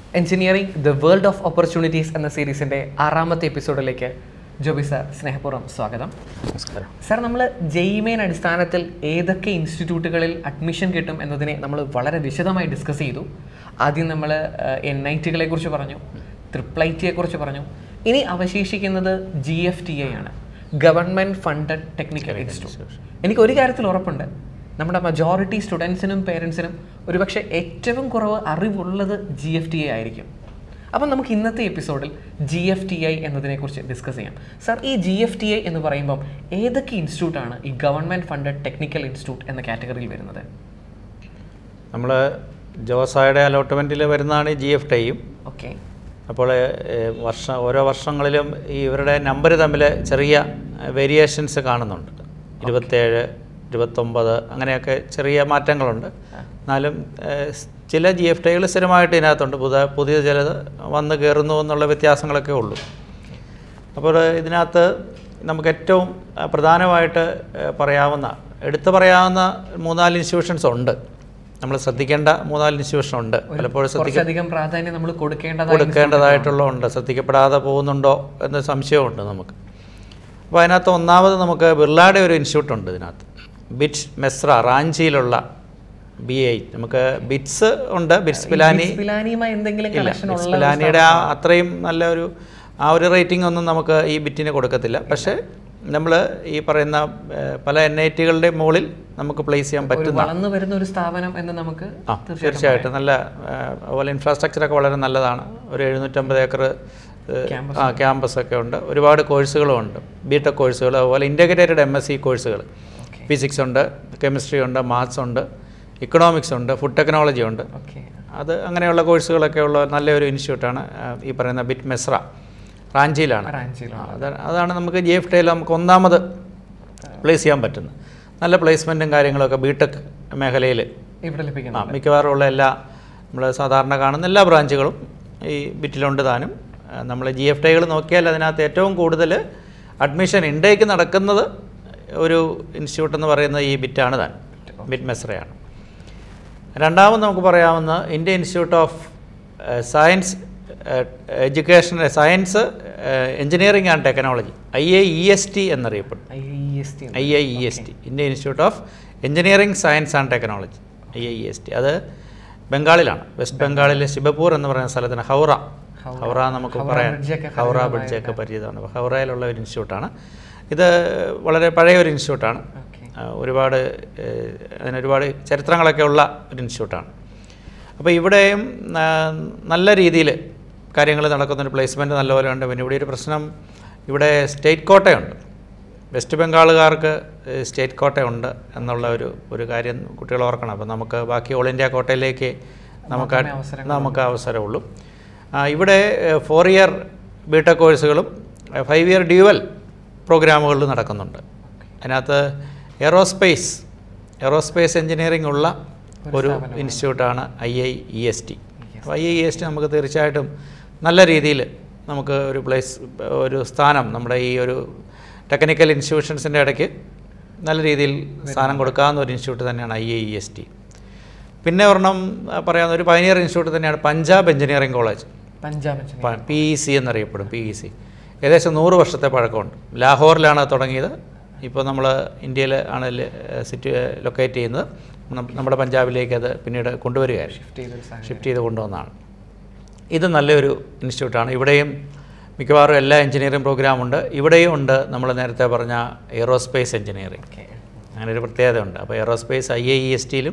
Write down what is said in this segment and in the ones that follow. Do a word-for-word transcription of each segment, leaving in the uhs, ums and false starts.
Engineering, the World of Opportunities എന്ന സീരീസിൻ്റെ ആറാമത്തെ എപ്പിസോഡിലേക്ക് ജോബി സാർ സ്നേഹപൂർവ്വം സ്വാഗതം. നമസ്കാരം സാർ, നമ്മൾ ജെഇ മെയിൻ അടിസ്ഥാനത്തിൽ ഏതൊക്കെ ഇൻസ്റ്റിറ്റ്യൂട്ടുകളിൽ അഡ്മിഷൻ കിട്ടും എന്നതിനെ നമ്മൾ വളരെ വിശദമായി ഡിസ്കസ് ചെയ്തു. ആദ്യം നമ്മൾ എൻ ഐ ടികളെ കുറിച്ച് പറഞ്ഞു, ട്രിപ്പിൾ ഐ ടിയെ കുറിച്ച് പറഞ്ഞു. ഇനി അവശേഷിക്കുന്നത് ജി എഫ് ടി ഐ ആണ്, ഗവൺമെൻറ് ഫണ്ടഡ് ടെക്നിക്കൽ ഇൻസ്റ്റിറ്റ്യൂട്ട്. എനിക്ക് ഒരു കാര്യത്തിൽ ഉറപ്പുണ്ട്, നമ്മുടെ മജോറിറ്റി സ്റ്റുഡൻസിനും പേരൻസിനും ഒരുപക്ഷെ ഏറ്റവും കുറവ് അറിവുള്ളത് ജി എഫ് ടി ഐ ആയിരിക്കും. അപ്പം നമുക്ക് ഇന്നത്തെ എപ്പിസോഡിൽ ജി എഫ് ടി ഐ എന്നതിനെക്കുറിച്ച് ഡിസ്കസ് ചെയ്യാം. സാർ, ഈ ജി എഫ് ടി ഐ എന്ന് പറയുമ്പം ഏതൊക്കെ ഇൻസ്റ്റിറ്റ്യൂട്ടാണ് ഈ ഗവൺമെൻറ് ഫണ്ടഡ് ടെക്നിക്കൽ ഇൻസ്റ്റിറ്റ്യൂട്ട് എന്ന കാറ്റഗറിയിൽ വരുന്നത്? നമ്മൾ ജോസായുടെ അലോട്ട്മെൻറ്റിൽ വരുന്നതാണ് ഈ ജി എഫ് ടി ഐയും. ഓക്കെ. അപ്പോൾ വർഷം ഓരോ വർഷങ്ങളിലും ഈ ഇവരുടെ നമ്പർ തമ്മിൽ ചെറിയ വേരിയേഷൻസ് കാണുന്നുണ്ട്. ഇരുപത്തേഴ്, ഇരുപത്തൊമ്പത് അങ്ങനെയൊക്കെ ചെറിയ മാറ്റങ്ങളുണ്ട്. എന്നാലും ചില ജി എഫ് ടി ഐകൾ സ്ഥിരമായിട്ട് ഇതിനകത്തുണ്ട്, പുതിയ പുതിയ ചിലത് വന്ന് കയറുന്നു എന്നുള്ള വ്യത്യാസങ്ങളൊക്കെ ഉള്ളൂ. അപ്പോൾ ഇതിനകത്ത് നമുക്ക് ഏറ്റവും പ്രധാനമായിട്ട് പറയാവുന്ന എടുത്തു പറയാവുന്ന മൂന്നാല് ഇൻസ്റ്റിറ്റ്യൂഷൻസ് ഉണ്ട്. നമ്മൾ ശ്രദ്ധിക്കേണ്ട മൂന്നാല് ഇൻസ്റ്റിറ്റ്യൂഷൻ ഉണ്ട്. പലപ്പോഴും ശ്രദ്ധിക്കാൻ പ്രാധാന്യം നമ്മൾ കൊടുക്കേണ്ടതായിട്ടുള്ള ഉണ്ട്, ശ്രദ്ധിക്കപ്പെടാതെ പോകുന്നുണ്ടോ എന്ന സംശയമുണ്ട് നമുക്ക്. അപ്പോൾ അതിനകത്ത് ഒന്നാമത് നമുക്ക് ബിർളയുടെ ഒരു ഇൻസ്റ്റിറ്റ്യൂട്ട് ഉണ്ട്. ഇതിനകത്ത് ബിറ്റ് മെസ്ര, റാഞ്ചിയിലുള്ള ബി ഐ. നമുക്ക് ബിറ്റ്സ് ഉണ്ട്, ബിറ്റ്സ് പിലാനി ബിറ്റ്സ് പിലാനിയുടെ ആ അത്രയും നല്ല ഒരു ആ ഒരു റേറ്റിംഗ് ഒന്നും നമുക്ക് ഈ ബിറ്റിന് കൊടുക്കത്തില്ല. പക്ഷേ നമ്മൾ ഈ പറയുന്ന പല എൻ ഐ ടികളുടെ മുകളിൽ നമുക്ക് പ്ലേസ് ചെയ്യാൻ പറ്റുന്ന വരുന്ന ഒരു സ്ഥാപനം എന്ന് നമുക്ക് ആ തീർച്ചയായിട്ടും നല്ല അതുപോലെ ഇൻഫ്രാസ്ട്രക്ചറൊക്കെ വളരെ നല്ലതാണ്. ഒരു എഴുന്നൂറ്റമ്പത് ഏക്കർ ആ ക്യാമ്പസൊക്കെ ഉണ്ട്. ഒരുപാട് കോഴ്സുകളും ഉണ്ട്, ബി ടെക് കോഴ്സുകൾ, അതുപോലെ ഇൻ്റഗ്രേറ്റഡ് എം എസ് സി കോഴ്സുകൾ. ഫിസിക്സ് ഉണ്ട്, കെമിസ്ട്രി ഉണ്ട്, മാത്സ് ഉണ്ട്, ഇക്കണോമിക്സ് ഉണ്ട്, ഫുഡ് ടെക്നോളജി ഉണ്ട്. അത് അങ്ങനെയുള്ള കോഴ്സുകളൊക്കെ ഉള്ള നല്ലൊരു ഇൻസ്റ്റിറ്റ്യൂട്ടാണ് ഈ പറയുന്ന ബിറ്റ് മെസ്ര, റാഞ്ചിയിലാണ്. അതാണ് നമുക്ക് ജി എഫ് ടി ഐയിൽ നമുക്ക് ഒന്നാമത് പ്ലേസ് ചെയ്യാൻ പറ്റുന്നത്. നല്ല പ്ലേസ്മെൻറ്റും കാര്യങ്ങളൊക്കെ ബി ടെക് മേഖലയിൽ ആ മിക്കവാറും ഉള്ള എല്ലാ നമ്മൾ സാധാരണ കാണുന്ന എല്ലാ ബ്രാഞ്ചുകളും ഈ ബിറ്റിലുണ്ട് താനും. നമ്മൾ ജി എഫ് ടി ഐകൾ നോക്കിയാൽ അതിനകത്ത് ഏറ്റവും കൂടുതൽ അഡ്മിഷൻ ഇൻടേക്ക് നടക്കുന്നത് ഒരു ഇൻസ്റ്റിറ്റ്യൂട്ട് എന്ന് പറയുന്നത് ഈ ബിറ്റാണ് താൻ, ബിറ്റ് മെസ്രയാണ്. രണ്ടാമത് നമുക്ക് പറയാവുന്ന Indian institute of science education science engineering and technology, I I E S T എന്നറിയപ്പെടും. I I E S T, Indian institute of engineering science and technology, I I E S T. അത് ബംഗാളിലാണ്, west ബംഗാളിലെ ശിവപൂർ എന്ന് പറയുന്ന സ്ഥലത്തിന്. ഹൗറ ഹൗറ നമുക്ക് പറയാം, ഹൗറ ബ്രിഡ്ജൊക്കെ പരിചിതമാണ്. ഹൗറയിലുള്ള ഒരു ഇൻസ്റ്റിറ്റ്യൂട്ടാണ് ഇത്. വളരെ പഴയ ഒരു ഇൻസ്റ്റിറ്റ്യൂട്ടാണ്, ഒരുപാട് അതിനൊരുപാട് ചരിത്രങ്ങളൊക്കെ ഉള്ള ഒരു ഇൻസ്റ്റിറ്റ്യൂട്ടാണ്. അപ്പോൾ ഇവിടെയും നല്ല രീതിയിൽ കാര്യങ്ങൾ നടക്കുന്നൊരു പ്ലേസ്മെൻറ്റ് നല്ലപോലെ ഉണ്ട്. പിന്നെ ഇവിടെ ഒരു പ്രശ്നം, ഇവിടെ സ്റ്റേറ്റ് കോട്ടയുണ്ട്. വെസ്റ്റ് ബംഗാളുകാർക്ക് സ്റ്റേറ്റ് കോട്ടയുണ്ട് എന്നുള്ള ഒരു ഒരു കാര്യം കുട്ടികൾ ഓർക്കണം. അപ്പോൾ നമുക്ക് ബാക്കി ഓൾ ഇന്ത്യ കോട്ടയിലേക്ക് നമുക്ക് നമുക്ക് അവസരമുള്ളൂ. ഇവിടെ ഫോർ ഇയർ ബി ടെക് കോഴ്സുകളും ഫൈവ് ഇയർ ഡ്യുവൽ പ്രോഗ്രാമുകളിൽ നടക്കുന്നുണ്ട്. അതിനകത്ത് എയറോസ്പേസ് എയറോസ്പേസ് എഞ്ചിനീയറിംഗ് ഉള്ള ഒരു ഇൻസ്റ്റിറ്റ്യൂട്ടാണ് I I E S T. അപ്പോൾ I I E S T നമുക്ക് തീർച്ചയായിട്ടും നല്ല രീതിയിൽ നമുക്ക് ഒരു പ്ലേസ് ഒരു സ്ഥാനം നമ്മുടെ ഈ ഒരു ടെക്നിക്കൽ ഇൻസ്റ്റിറ്റ്യൂഷൻസിൻ്റെ ഇടയ്ക്ക് നല്ല രീതിയിൽ സ്ഥാനം കൊടുക്കാവുന്ന ഒരു ഇൻസ്റ്റിറ്റ്യൂട്ട് തന്നെയാണ് I I E S T. പിന്നെ ഒരെണ്ണം പറയാവുന്ന ഒരു പൈനിയർ ഇൻസ്റ്റിറ്റ്യൂട്ട് തന്നെയാണ് Punjab engineering college, Punjab P E C എന്നറിയപ്പെടും. പി ഇ സി ഏകദേശം നൂറ് വർഷത്തെ പഴക്കമുണ്ട്. ലാഹോറിലാണ് തുടങ്ങിയത്. ഇപ്പോൾ നമ്മൾ ഇന്ത്യയിൽ ആണ് സിറ്റി ലൊക്കേറ്റ് ചെയ്യുന്നത്. നമ്മുടെ പഞ്ചാബിലേക്ക് അത് പിന്നീട് കൊണ്ടുവരികയായിരുന്നു, ഷിഫ്റ്റ് ചെയ്ത് കൊണ്ടുവന്നതാണ്. ഇത് നല്ലൊരു ഇൻസ്റ്റിറ്റ്യൂട്ടാണ്. ഇവിടെയും മിക്കവാറും എല്ലാ എഞ്ചിനീയറിംഗ് പ്രോഗ്രാമുണ്ട്. ഇവിടെയും ഉണ്ട് നമ്മൾ നേരത്തെ പറഞ്ഞ എയറോസ്പേസ് എഞ്ചിനീയറിംഗ്, അങ്ങനെ ഒരു പ്രത്യേകതയുണ്ട്. അപ്പോൾ aerospace I I E S ടിയിലും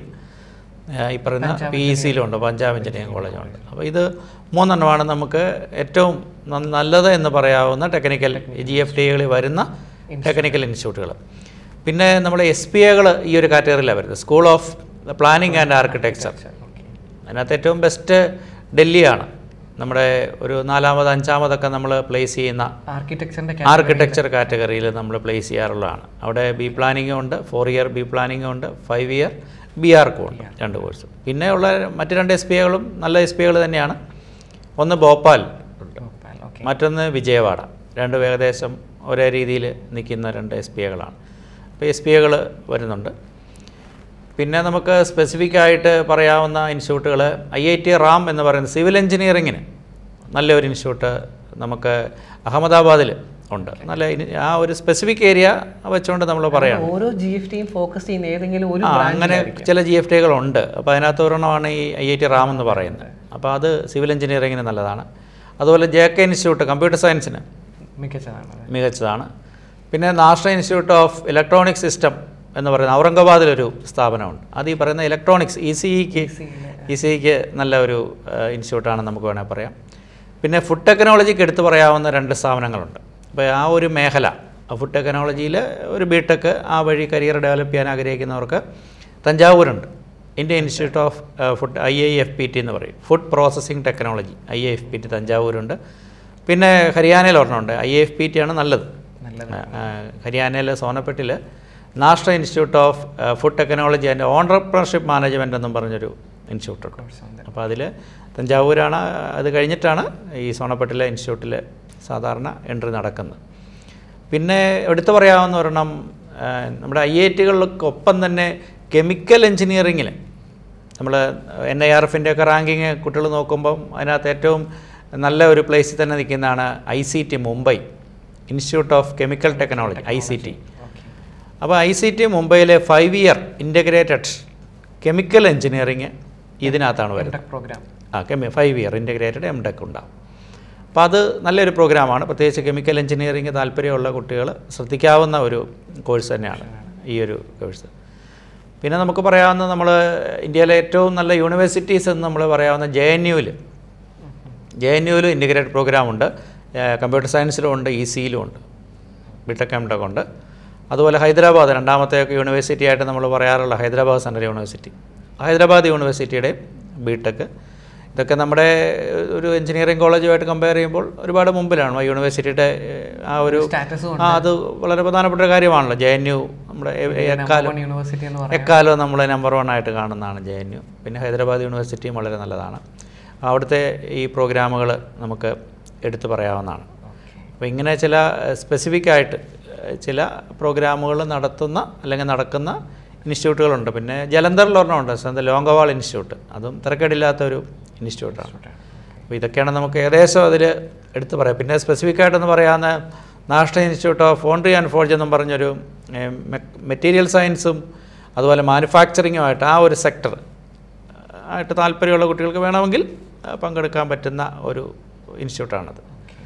ഈ പറയുന്ന പി ഇ സിയിലും ഉണ്ട്, പഞ്ചാബ് എഞ്ചിനീയറിംഗ് കോളേജുണ്ട്. അപ്പോൾ ഇത് മൂന്നെണ്ണമാണ് നമുക്ക് ഏറ്റവും നല്ലത് എന്ന് പറയാവുന്ന ടെക്നിക്കൽ ജി എഫ് ടി ഐകളിൽ വരുന്ന ടെക്നിക്കൽ ഇൻസ്റ്റിറ്റ്യൂട്ടുകൾ. പിന്നെ നമ്മുടെ എസ് പി എകൾ ഈ ഒരു കാറ്റഗറിയിലാണ് വരുന്നത്, school of planning and architecture. അതിനകത്ത് ഏറ്റവും ബെസ്റ്റ് ഡൽഹിയാണ്. നമ്മുടെ ഒരു നാലാമത് അഞ്ചാമതൊക്കെ നമ്മൾ പ്ലേസ് ചെയ്യുന്ന ആർക്കിടെക്ചർ കാറ്റഗറിയിൽ നമ്മൾ പ്ലേസ് ചെയ്യാറുള്ളതാണ്. അവിടെ ബി പ്ലാനിങ്ങും ഉണ്ട്, ഫോർ ഇയർ ബി പ്ലാനിങ്ങും ഉണ്ട്, ഫൈവ് ഇയർ ബി ആർക്കും ഉണ്ട്, രണ്ട് കോഴ്സ്. പിന്നെ ഉള്ള മറ്റ് രണ്ട് എസ് പി എകളും നല്ല എസ് പി എകൾ തന്നെയാണ്. ഒന്ന് ഭോപ്പാൽ, മറ്റൊന്ന് വിജയവാഡ. രണ്ടും ഏകദേശം ഒരേ രീതിയിൽ നിൽക്കുന്ന രണ്ട് എസ് പി എകളാണ്. അപ്പോൾ എസ് പി എകൾ വരുന്നുണ്ട്. പിന്നെ നമുക്ക് സ്പെസിഫിക് ആയിട്ട് പറയാവുന്ന ഇൻസ്റ്റിറ്റ്യൂട്ടുകൾ ഐ ഐ ടി റാം എന്ന് പറയുന്ന സിവിൽ എഞ്ചിനീയറിങ്ങിന് നല്ലൊരു ഇൻസ്റ്റിറ്റ്യൂട്ട് നമുക്ക് അഹമ്മദാബാദിൽ ഉണ്ട്. നല്ല ആ ഒരു സ്പെസിഫിക് ഏരിയ വെച്ചുകൊണ്ട് നമ്മൾ പറയാം. ഓരോ ജി എഫ് ടിയും ഫോക്കസ് ചെയ്യുന്ന ഏതെങ്കിലും ഒരു അങ്ങനെ ചില ജി എഫ് ടികളുണ്ട്. അപ്പോൾ അതിനകത്ത് ഒരെണ്ണമാണ് ഈ ഐ ഐ ടി റാം എന്ന് പറയുന്നത്. അപ്പോൾ അത് സിവിൽ എഞ്ചിനീയറിങ്ങിന് നല്ലതാണ്. അതുപോലെ ജെ കെ ഇൻസ്റ്റിറ്റ്യൂട്ട് കമ്പ്യൂട്ടർ സയൻസിന് മികച്ചതാണ് മികച്ചതാണ് പിന്നെ national institute of electronic system എന്ന് പറയുന്ന ഔറംഗാബാദിലൊരു സ്ഥാപനമുണ്ട്. അത് ഈ പറയുന്ന ഇലക്ട്രോണിക്സ് ഇ സി ഇക്ക് ഇ സി ഇക്ക് നല്ല ഒരു ഇൻസ്റ്റിറ്റ്യൂട്ടാണെന്ന് നമുക്ക് വേണമെങ്കിൽ പറയാം. പിന്നെ ഫുഡ് ടെക്നോളജിക്ക് എടുത്തു പറയാവുന്ന രണ്ട് സ്ഥാപനങ്ങളുണ്ട്. അപ്പോൾ ആ ഒരു മേഖല ഫുഡ് ടെക്നോളജിയിൽ ഒരു ബി ടെക് ആ വഴി കരിയർ ഡെവലപ്പ് ചെയ്യാൻ ആഗ്രഹിക്കുന്നവർക്ക് തഞ്ചാവൂരുണ്ട്. Indian institute of food I I F P T എന്ന് പറയും, food processing technology I I F P T തഞ്ചാവൂരുണ്ട്. പിന്നെ ഹരിയാനയിൽ ഒരെണ്ണമുണ്ട്, I I F P T ആണ് നല്ലത്. ഹരിയാനയിൽ സോനപ്പെട്ടിൽ national institute of food technology and entrepreneurship management എന്നും പറഞ്ഞൊരു ഇൻസ്റ്റിറ്റ്യൂട്ട് ഉണ്ട്. അപ്പോൾ അതിൽ തഞ്ചാവൂരാണ്. അത് കഴിഞ്ഞിട്ടാണ് ഈ സോനപ്പെട്ടിലെ ഇൻസ്റ്റിറ്റ്യൂട്ടിൽ സാധാരണ എൻട്രി നടക്കുന്നത്. പിന്നെ എടുത്തു പറയാവുന്ന ഒരെണ്ണം നമ്മുടെ ഐ ഐ ടികൾക്കൊപ്പം തന്നെ കെമിക്കൽ എഞ്ചിനീയറിങ്ങിൽ നമ്മൾ എൻ ഐ ആർ എഫിൻ്റെ ഒക്കെ റാങ്കിങ് കുട്ടികൾ നോക്കുമ്പം അതിനകത്ത് ഏറ്റവും നല്ല ഒരു പ്ലേസിൽ തന്നെ നിൽക്കുന്നതാണ് I C T Mumbai institute of chemical technology I C T. അപ്പോൾ ഐ സി ടി മുംബൈയിലെ five year integrated chemical engineering ഇതിനകത്താണ് വരുന്നത്. പ്രോഗ്രാം ആ കെമി five year integrated M tech ഉണ്ടാകും. അപ്പോൾ അത് നല്ലൊരു പ്രോഗ്രാമാണ്. പ്രത്യേകിച്ച് കെമിക്കൽ എഞ്ചിനീയറിങ് താല്പര്യമുള്ള കുട്ടികൾ ശ്രദ്ധിക്കാവുന്ന ഒരു കോഴ്സ് തന്നെയാണ് ഈ ഒരു കോഴ്സ്. പിന്നെ നമുക്ക് പറയാവുന്ന നമ്മൾ ഇന്ത്യയിലെ ഏറ്റവും നല്ല യൂണിവേഴ്സിറ്റീസ് എന്ന് നമ്മൾ പറയാവുന്ന ജെ എൻ യുവിൽ ജെ എൻ യുവിൽ ഇൻ്റഗ്രേറ്റഡ് പ്രോഗ്രാമുണ്ട്. കമ്പ്യൂട്ടർ സയൻസിലും ഉണ്ട്, ഇ സിയിലും ഉണ്ട്, ബിടെക് എം ടെക് ഉണ്ട്. അതുപോലെ ഹൈദരാബാദ് രണ്ടാമത്തെ യൂണിവേഴ്സിറ്റി ആയിട്ട് നമ്മൾ പറയാറുള്ള ഹൈദരാബാദ് സെൻട്രൽ യൂണിവേഴ്സിറ്റി, ഹൈദരാബാദ് യൂണിവേഴ്സിറ്റിയുടെ ബിടെക്, ഇതൊക്കെ നമ്മുടെ ഒരു എഞ്ചിനീയറിംഗ് കോളേജുമായിട്ട് കമ്പയർ ചെയ്യുമ്പോൾ ഒരുപാട് മുമ്പിലാണ്. യൂണിവേഴ്സിറ്റിയുടെ ആ ഒരു ആ അത് വളരെ പ്രധാനപ്പെട്ട ഒരു കാര്യമാണല്ലോ. ജെ എൻ യു നമ്മുടെ എക്കാലം എക്കാലം നമ്മൾ നമ്പർ വൺ ആയിട്ട് കാണുന്നതാണ് ജെ എൻ യു. പിന്നെ ഹൈദരാബാദ് യൂണിവേഴ്സിറ്റിയും വളരെ നല്ലതാണ്. അവിടുത്തെ ഈ പ്രോഗ്രാമുകൾ നമുക്ക് എടുത്തു പറയാവുന്നതാണ്. അപ്പോൾ ഇങ്ങനെ ചില സ്പെസിഫിക് ആയിട്ട് ചില പ്രോഗ്രാമുകൾ നടത്തുന്ന അല്ലെങ്കിൽ നടക്കുന്ന ഇൻസ്റ്റിറ്റ്യൂട്ടുകളുണ്ട്. പിന്നെ ജലന്ധറിൽ ഒരെണ്ണമുണ്ട്, സ്വന്തം ലോങ്കവാൾ ഇൻസ്റ്റിറ്റ്യൂട്ട്, അതും തിരക്കേടില്ലാത്തൊരു ഇൻസ്റ്റിറ്റ്യൂട്ടാണ്. അപ്പോൾ ഇതൊക്കെയാണ് നമുക്ക് ഏകദേശം അതിൽ എടുത്തു പറയാം. പിന്നെ സ്പെസിഫിക് ആയിട്ടെന്ന് പറയാവുന്ന national institute of foundry and forge എന്നും പറഞ്ഞൊരു മെറ്റീരിയൽ സയൻസും അതുപോലെ മാനുഫാക്ചറിങ്ങുമായിട്ട് ആ ഒരു സെക്ടർ ആയിട്ട് താല്പര്യമുള്ള കുട്ടികൾക്ക് വേണമെങ്കിൽ പങ്കെടുക്കാൻ പറ്റുന്ന ഒരു ഇൻസ്റ്റിറ്റ്യൂട്ടാണത്.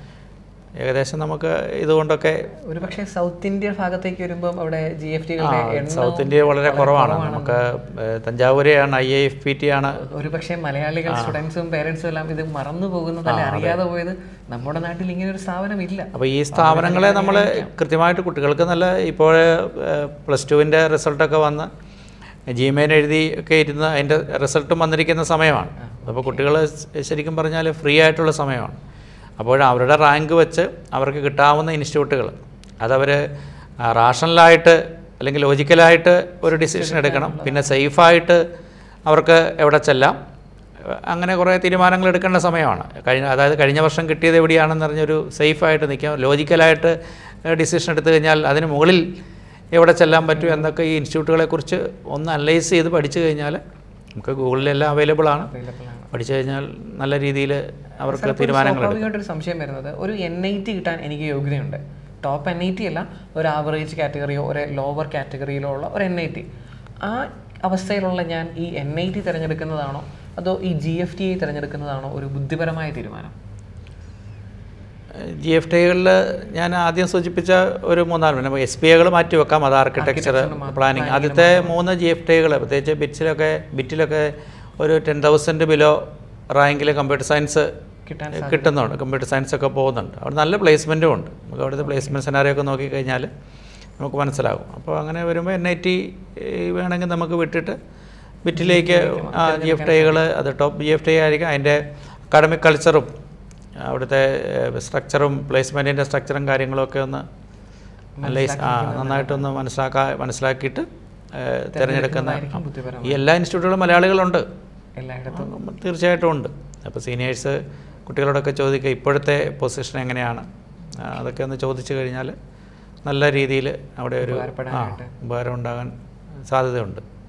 ഏകദേശം നമുക്ക് ഇതുകൊണ്ടൊക്കെ ഒരു പക്ഷേ സൗത്ത് ഇന്ത്യ ഭാഗത്തേക്ക് വരുമ്പോൾ അവിടെ G F T south India വളരെ കുറവാണ്. നമുക്ക് തഞ്ചാവൂരെയാണ്, I I F P T ആണ്. ഒരു പക്ഷേ മലയാളികൾ സ്റ്റുഡൻസും പേരൻസും എല്ലാം ഇത് മറന്നു പോകുന്നതല്ല, അറിയാതെ പോയത് നമ്മുടെ നാട്ടിൽ ഇങ്ങനെ ഒരു സ്ഥാപനം ഇല്ല. അപ്പോൾ ഈ സ്ഥാപനങ്ങളെ നമ്മൾ കൃത്യമായിട്ട് കുട്ടികൾക്ക് നല്ല ഇപ്പോൾ പ്ലസ് ടുവിൻ്റെ റിസൾട്ടൊക്കെ വന്ന് ജി മെയിൻ എഴുതി ഒക്കെ ഇരുന്ന് അതിൻ്റെ റിസൾട്ടും വന്നിരിക്കുന്ന സമയമാണ്. അപ്പോൾ കുട്ടികൾ ശരിക്കും പറഞ്ഞാൽ ഫ്രീ ആയിട്ടുള്ള സമയമാണ്. അപ്പോൾ അവരുടെ റാങ്ക് വെച്ച് അവർക്ക് കിട്ടാവുന്ന ഇൻസ്റ്റിറ്റ്യൂട്ടുകൾ അതവർ റാഷണലായിട്ട് അല്ലെങ്കിൽ ലോജിക്കലായിട്ട് ഒരു ഡിസിഷൻ എടുക്കണം. പിന്നെ സേഫായിട്ട് അവർക്ക് എവിടെ ചെല്ലാം, അങ്ങനെ കുറേ തീരുമാനങ്ങൾ എടുക്കേണ്ട സമയമാണ്. കഴിഞ്ഞ അതായത് കഴിഞ്ഞ വർഷം കിട്ടിയത് എവിടെയാണെന്ന് പറഞ്ഞൊരു സേഫായിട്ട് നിൽക്കാം. ലോജിക്കലായിട്ട് ഡിസിഷൻ എടുത്തു കഴിഞ്ഞാൽ അതിന് മുകളിൽ എവിടെ ചെല്ലാൻ പറ്റും എന്നൊക്കെ ഈ ഇൻസ്റ്റിറ്റ്യൂട്ടുകളെക്കുറിച്ച് ഒന്ന് അനലൈസ് ചെയ്ത് പഠിച്ചു കഴിഞ്ഞാൽ നമുക്ക് ഗൂഗിളിലെല്ലാം അവൈലബിൾ ആണ്. പഠിച്ചു കഴിഞ്ഞാൽ നല്ല രീതിയിൽ അവർക്ക് തീരുമാനങ്ങൾ എടുക്കാം. ഒരു സംശയം വരുന്നത്, ഒരു എൻ ഐ ടി കിട്ടാൻ എനിക്ക് യോഗ്യതയുണ്ട്, ടോപ്പ് എൻ ഐ ടി അല്ല, ഒരു ആവറേജ് കാറ്റഗറിയോ ഒരു ലോവർ കാറ്റഗറിയിലോ ഉള്ള ഒരു എൻ ഐ ടി, ആ അവസ്ഥയിലുള്ള ഞാൻ ഈ എൻ ഐ ടി തിരഞ്ഞെടുക്കുന്നതാണോ അതോ ഈ ജി എഫ് ടി ഐ തിരഞ്ഞെടുക്കുന്നതാണോ ഒരു ബുദ്ധിപരമായ തീരുമാനം? ജി എഫ് ടി ഐകളിൽ ഞാൻ ആദ്യം സൂചിപ്പിച്ച ഒരു മൂന്നാല് പിന്നെ എസ് പി ഐകൾ മാറ്റി വെക്കാം. അത് ആർക്കിടെക്ചർ, പ്ലാനിങ്. ആദ്യത്തെ മൂന്ന് ജി എഫ് ടി ഐകൾ പ്രത്യേകിച്ച് ബിറ്റ്സിലൊക്കെ ബിറ്റിലൊക്കെ ഒരു ടെൻ തൗസൻഡ് ബിലോ റാങ്കിൽ കമ്പ്യൂട്ടർ സയൻസ് കിട്ടുന്നുണ്ട്, കമ്പ്യൂട്ടർ സയൻസ് ഒക്കെ പോകുന്നുണ്ട്. അവിടെ നല്ല പ്ലേസ്മെൻറ്റും ഉണ്ട്. നമുക്ക് അവിടുത്തെ പ്ലേസ്മെൻറ്റ് സെനാരിയോ ഒക്കെ നോക്കിക്കഴിഞ്ഞാൽ നമുക്ക് മനസ്സിലാകും. അപ്പോൾ അങ്ങനെ വരുമ്പോൾ എൻ ഐ ടി വേണമെങ്കിൽ നമുക്ക് വിട്ടിട്ട് ബിറ്റിലേക്ക് ജി എഫ് ടി ഐകൾ അത് top G F T I ആയിരിക്കും. അതിൻ്റെ അക്കാഡമിക് കൾച്ചറും അവിടുത്തെ സ്ട്രക്ചറും പ്ലേസ്മെൻറ്റിൻ്റെ സ്ട്രക്ചറും കാര്യങ്ങളൊക്കെ ഒന്ന് അനലൈസ് ആ നന്നായിട്ടൊന്ന് മനസ്സിലാക്കാ മനസ്സിലാക്കിയിട്ട് തിരഞ്ഞെടുക്കുന്ന ഈ എല്ലാ ഇൻസ്റ്റിറ്റ്യൂട്ടുകളും മലയാളികളുണ്ട്, തീർച്ചയായിട്ടും ഉണ്ട്. അപ്പോൾ സീനിയേഴ്സ് കുട്ടികളോടൊക്കെ ചോദിക്കുക ഇപ്പോഴത്തെ പൊസിഷൻ എങ്ങനെയാണ്, അതൊക്കെ ഒന്ന് ചോദിച്ചു കഴിഞ്ഞാൽ നല്ല രീതിയിൽ അവിടെ ഒരു ഉപകാരം ഉണ്ടാകാൻ സാധ്യതയുണ്ട്.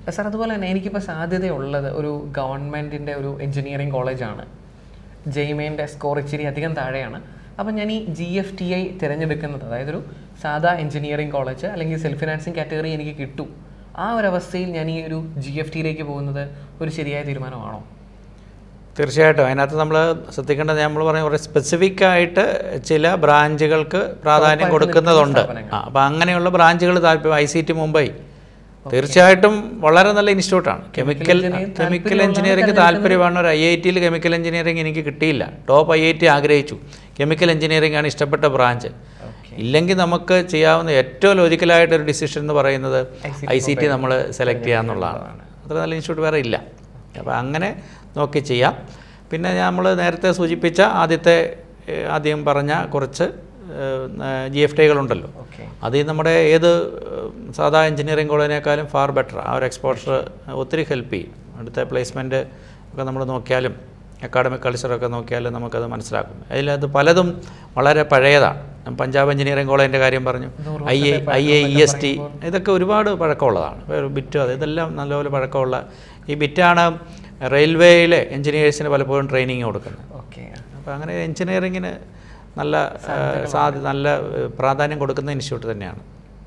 സാർ അതുപോലെ തന്നെ എനിക്കിപ്പോൾ സാധ്യതയുള്ളത് ഒരു ഗവൺമെൻറ്റിൻ്റെ ഒരു എഞ്ചിനീയറിംഗ് കോളേജാണ്. ജെയ്മെയിൻ്റെ സ്കോർ ഇച്ചിരി അധികം താഴെയാണ്. അപ്പം ഞാൻ ഈ ജി എഫ് ടി ഐ തിരഞ്ഞെടുക്കുന്നത്, അതായത് ഒരു സാധാ എഞ്ചിനീയറിംഗ് കോളേജ് അല്ലെങ്കിൽ സെൽഫ് ഫിനാൻസിങ് കാറ്റഗറി എനിക്ക് കിട്ടും, ആ ഒരവസ്ഥയിൽ ഞാൻ ഈ ഒരു ജി എഫ് ടിയിലേക്ക് പോകുന്നത് ഒരു ശരിയായ തീരുമാനമാണോ? തീർച്ചയായിട്ടും. അതിനകത്ത് നമ്മൾ ശ്രദ്ധിക്കേണ്ടത് നമ്മൾ പറഞ്ഞ കുറേ സ്പെസിഫിക് ആയിട്ട് ചില ബ്രാഞ്ചുകൾക്ക് പ്രാധാന്യം കൊടുക്കുന്നതുണ്ട്. ആ അപ്പോൾ അങ്ങനെയുള്ള ബ്രാഞ്ചുകൾ താല്പര്യം ഐ സി ടി മുംബൈ തീർച്ചയായിട്ടും വളരെ നല്ല ഇൻസ്റ്റിറ്റ്യൂട്ടാണ്. കെമിക്കൽ കെമിക്കൽ എഞ്ചിനീയറിംഗ് താല്പര്യമാണ്. ഒരു ഐ ഐ ടിയിൽ കെമിക്കൽ എഞ്ചിനീയറിംഗ് എനിക്ക് കിട്ടിയില്ല. ടോപ്പ് ഐ ഐ ടി ആഗ്രഹിച്ചു. കെമിക്കൽ എഞ്ചിനീയറിംഗ് ആണ് ഇഷ്ടപ്പെട്ട ബ്രാഞ്ച്. ഇല്ലെങ്കിൽ നമുക്ക് ചെയ്യാവുന്ന ഏറ്റവും ലോജിക്കലായിട്ടൊരു ഡിസിഷൻ എന്ന് പറയുന്നത് ഐ സി ടി നമ്മൾ സെലക്ട് ചെയ്യുക എന്നുള്ളതാണ്. അത്ര നല്ല ഇൻസ്റ്റിറ്റ്യൂട്ട് വേറെ ഇല്ല. അപ്പോൾ അങ്ങനെ നോക്കി ചെയ്യാം. പിന്നെ നമ്മൾ നേരത്തെ സൂചിപ്പിച്ച ആദ്യത്തെ ആദ്യം പറഞ്ഞ കുറച്ച് ജി എഫ് ടി ഐകളുണ്ടല്ലോ, അതിൽ നമ്മുടെ ഏത് സാധാ എഞ്ചിനീയറിംഗ് കോളേജിനേക്കാളും ഫാർ ബെറ്റർ. ആ ഒരു എക്സ്പോഷർ ഒത്തിരി ഹെൽപ്പ് ചെയ്യും. അടുത്ത പ്ലേസ്മെൻറ്റ് ഒക്കെ നമ്മൾ നോക്കിയാലും അക്കാഡമിക് കൾച്ചറൊക്കെ നോക്കിയാലും നമുക്കത് മനസ്സിലാക്കും. അതിലത് പലതും വളരെ പഴയതാണ്. പഞ്ചാബ് എഞ്ചിനീയറിംഗ് കോളേജിൻ്റെ കാര്യം പറഞ്ഞു, I A I A E S T, ഇതൊക്കെ ഒരുപാട് പഴക്കമുള്ളതാണ്. ബിറ്റ് അത് ഇതെല്ലാം നല്ലപോലെ പഴക്കമുള്ള ഈ ബിറ്റാണ് റെയിൽവേയിലെ എഞ്ചിനീയേഴ്സിന് പലപ്പോഴും ട്രെയിനിങ് കൊടുക്കുന്നത്. ഓക്കെ. അപ്പോൾ അങ്ങനെ എഞ്ചിനീയറിങ്ങിന് നല്ല സാധ്യത നല്ല പ്രാധാന്യം കൊടുക്കുന്ന ഇൻസ്റ്റിറ്റ്യൂട്ട് തന്നെയാണ്.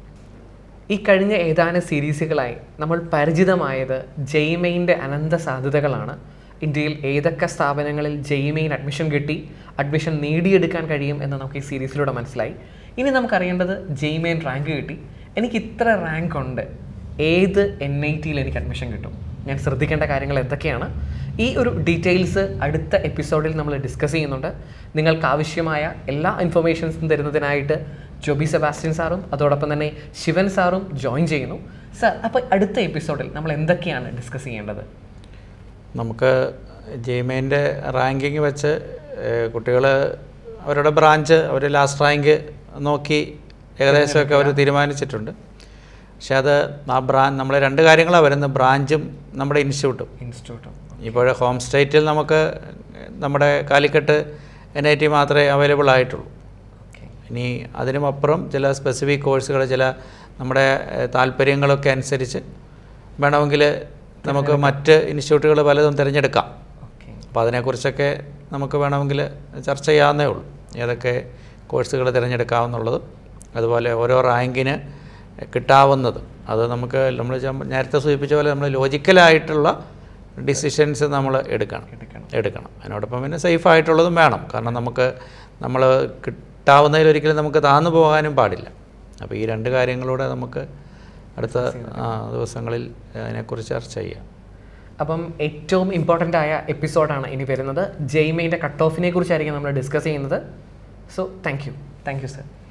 ഈ കഴിഞ്ഞ ഏതാനും സീരീസുകളായി നമ്മൾ പരിചിതമായത് ജെഇ മെയിൻ്റെ അനന്ത സാധ്യതകളാണ്. ഇന്ത്യയിൽ ഏതൊക്കെ സ്ഥാപനങ്ങളിൽ ജെഇ മെയിൻ അഡ്മിഷൻ കിട്ടി, അഡ്മിഷൻ നേടിയെടുക്കാൻ കഴിയും എന്ന് നമുക്ക് ഈ സീരീസിലൂടെ മനസ്സിലായി. ഇനി നമുക്കറിയേണ്ടത് ജെഇ മെയിൻ റാങ്ക് കിട്ടി, എനിക്ക് ഇത്ര റാങ്ക് ഉണ്ട്, ഏത് എൻ ഐ ടിയിൽ എനിക്ക് അഡ്മിഷൻ കിട്ടും, ഞാൻ ശ്രദ്ധിക്കേണ്ട കാര്യങ്ങൾ എന്തൊക്കെയാണ്, ഈ ഒരു ഡീറ്റെയിൽസ് അടുത്ത എപ്പിസോഡിൽ നമ്മൾ ഡിസ്കസ് ചെയ്യുന്നുണ്ട്. നിങ്ങൾക്ക് ആവശ്യമായ എല്ലാ ഇൻഫർമേഷൻസും തരുന്നതിനായിട്ട് ജോബി സെബാസ്റ്റ്യൻ സാറും അതോടൊപ്പം തന്നെ ശിവൻ സാറും ജോയിൻ ചെയ്യുന്നു. സാർ, അപ്പോൾ അടുത്ത എപ്പിസോഡിൽ നമ്മൾ എന്തൊക്കെയാണ് ഡിസ്കസ് ചെയ്യേണ്ടത്? നമുക്ക് ജെഇ മെയിൻ്റെ റാങ്കിങ് വെച്ച് കുട്ടികൾ അവരുടെ ബ്രാഞ്ച് അവർ ലാസ്റ്റ് റാങ്ക് നോക്കി ഏകദേശമൊക്കെ അവർ തീരുമാനിച്ചിട്ടുണ്ട്. പക്ഷേ അത് ആ ബ്രാഞ്ച് നമ്മൾ രണ്ട് കാര്യങ്ങളാണ് വരുന്നത്, ബ്രാഞ്ചും നമ്മുടെ ഇൻസ്റ്റിറ്റ്യൂട്ടും. ഇൻസ്റ്റിറ്റ്യൂട്ടും ഇപ്പോൾ ഹോം സ്റ്റേറ്റിൽ നമുക്ക് നമ്മുടെ കാലിക്കറ്റ് എൻ ഐ ടി മാത്രമേ അവൈലബിൾ ആയിട്ടുള്ളൂ. ഇനി അതിനുമപ്പുറം ചില സ്പെസിഫിക് കോഴ്സുകൾ ചില നമ്മുടെ താല്പര്യങ്ങളൊക്കെ അനുസരിച്ച് വേണമെങ്കിൽ നമുക്ക് മറ്റ് ഇൻസ്റ്റിറ്റ്യൂട്ടുകൾ പലതും തിരഞ്ഞെടുക്കാം. അപ്പോൾ അതിനെക്കുറിച്ചൊക്കെ നമുക്ക് വേണമെങ്കിൽ ചർച്ച ചെയ്യാവുന്നേ ഉള്ളൂ, ഏതൊക്കെ കോഴ്സുകൾ തിരഞ്ഞെടുക്കാവുന്നുള്ളത്, അതുപോലെ ഓരോ റാങ്കിന് കിട്ടാവുന്നത്. അത് നമുക്ക് നമ്മൾ നേരത്തെ സൂചിപ്പിച്ച പോലെ നമ്മൾ ലോജിക്കലായിട്ടുള്ള ഡിസിഷൻസ് നമ്മൾ എടുക്കണം എടുക്കണം അതിനോടൊപ്പം പിന്നെ സേഫ് ആയിട്ടുള്ളതും വേണം. കാരണം നമുക്ക് നമ്മൾ കിട്ടാവുന്നതിൽ ഒരിക്കലും നമുക്ക് താന്നു പോകാനും പാടില്ല. അപ്പോൾ ഈ രണ്ട് കാര്യങ്ങളൂടെ നമുക്ക് അടുത്ത ദിവസങ്ങളിൽ അതിനെക്കുറിച്ച് ചർച്ച ചെയ്യാം. അപ്പം ഏറ്റവും ഇമ്പോർട്ടൻ്റ് ആയ എപ്പിസോഡാണ് ഇനി വരുന്നത്. ജെഇ മെയിൻ്റെ കട്ട് ഓഫിനെ കുറിച്ചായിരിക്കും നമ്മൾ ഡിസ്കസ് ചെയ്യുന്നത്. So thank you thank you sir.